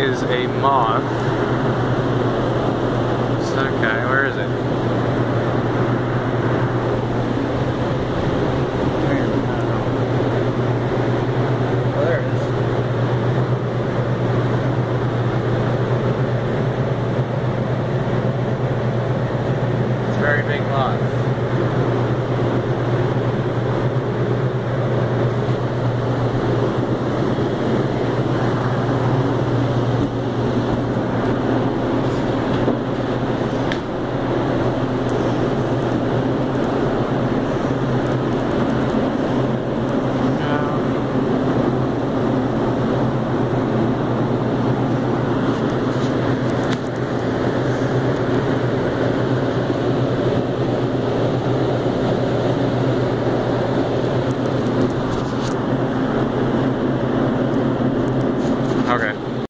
is a moth. Okay, where is it? Oh, there it is. It's a very big moth.